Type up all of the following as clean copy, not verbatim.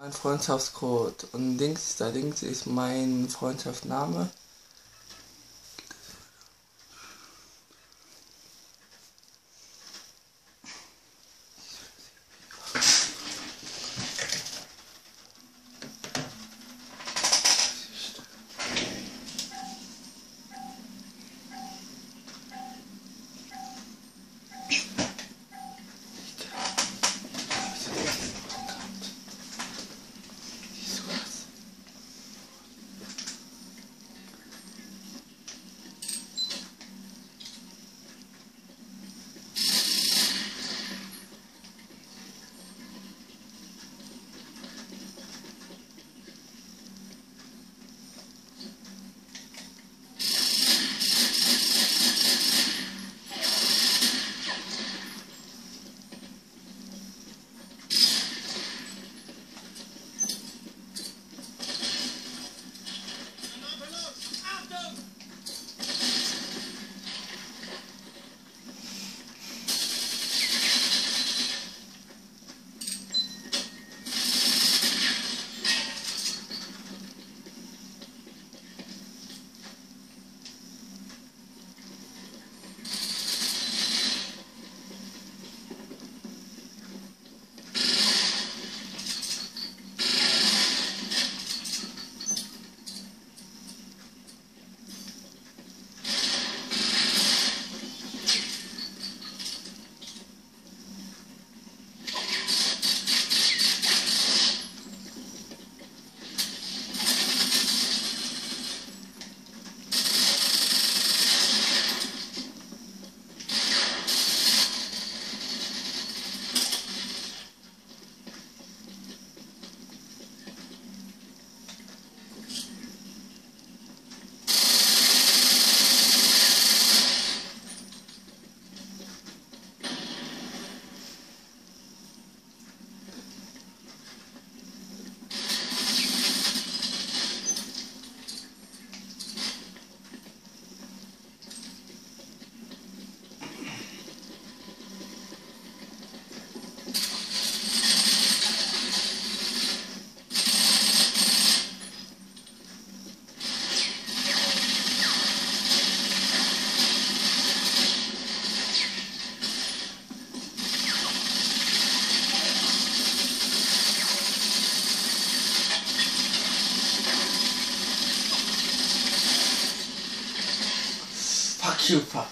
Mein Freundschaftscode und da links ist mein Freundschaftsname. Fuck you, fuck.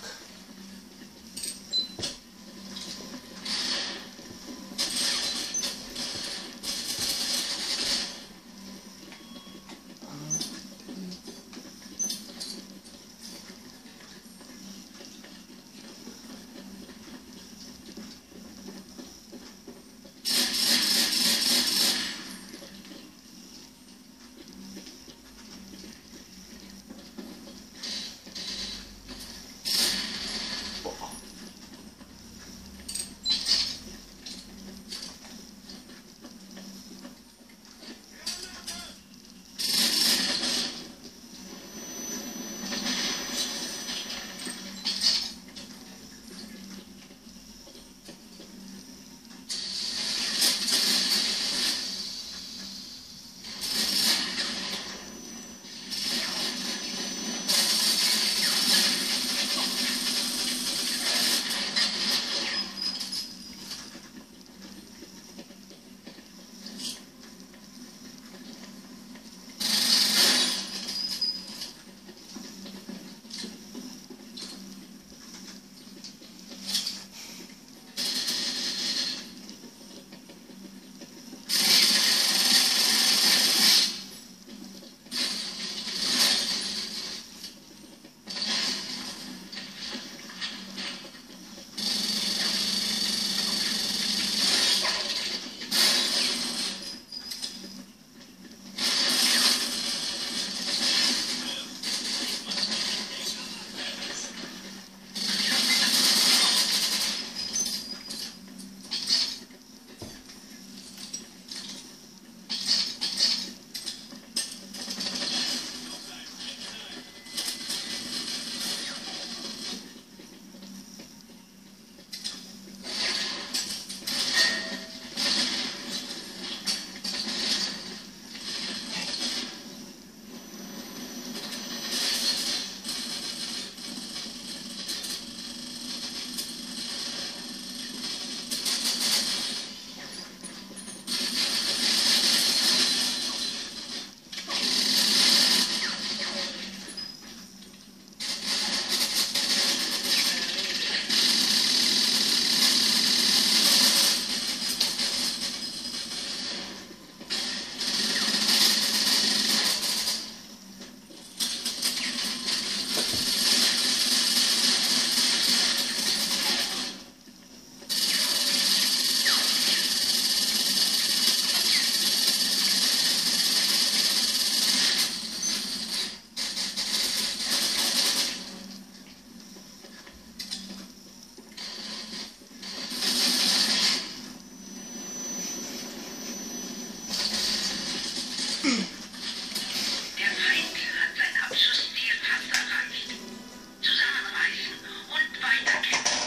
Der Feind hat sein Abschussziel fast erreicht. Zusammenreißen und weiterkämpfen.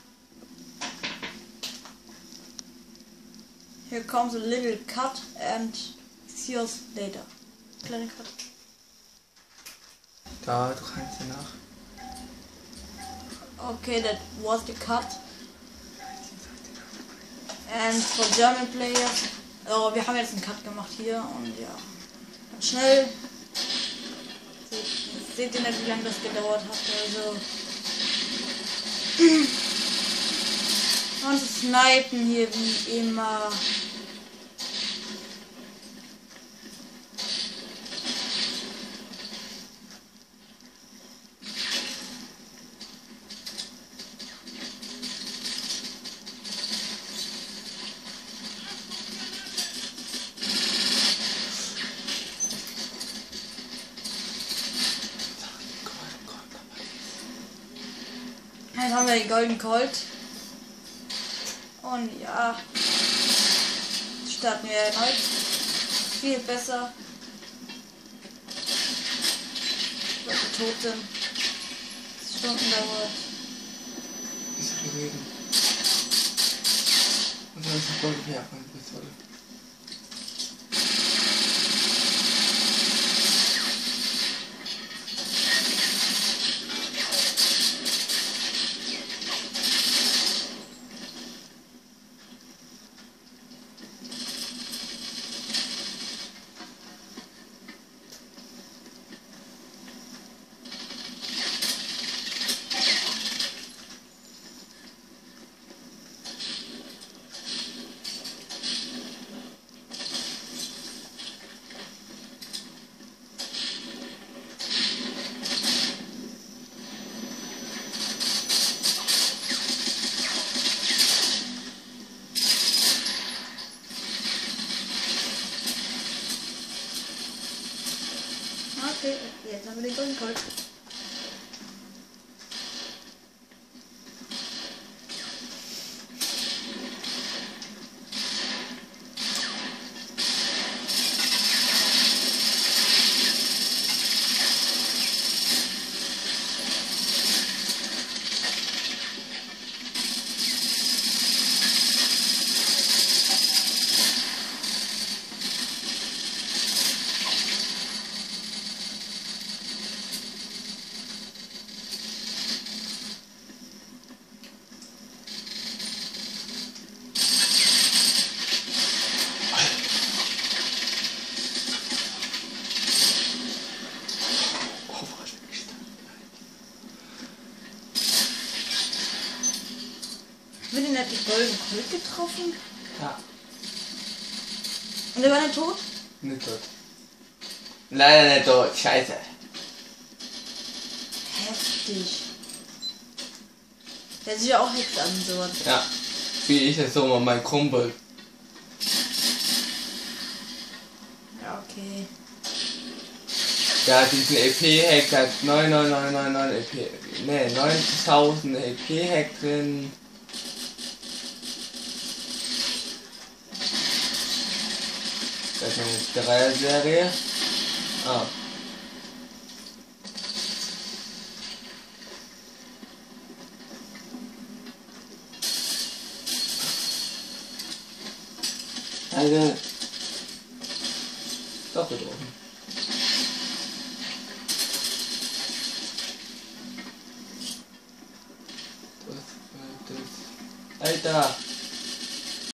Here comes a little cut and see us later. Kleine Cut. Da, du kannst ja nach. Okay, that was the cut. And for German players, oh, wir haben jetzt einen Cut gemacht hier und ja, ganz schnell. Seht ihr nicht, wie lange das gedauert hat, also. Und snipen hier wie immer. Jetzt haben wir den Golden Colt. Und ja, starten wir erneut. Viel besser. Weil wir tot sind. Stunden dauert. Ist bewegen. Und dann ist ein Goldgewehr auf meine Pistole. Okay, jetzt haben wir den Golden Colt. Wird ihn nicht die Golden Colt getroffen? Ja, Und er war nicht tot? nicht tot. Leider nicht tot, scheiße. Heftig. Der sieht ja auch Hex an, so. Ja, wie ich es so mal mein Kumpel. Ja, okay. Der hat diesen EP-Hack, der hat 99999 EP, ne, 9000 EP-Hack drin. Das ist eine Dreier-Serie. Ah. Also, doch getroffen. Alter!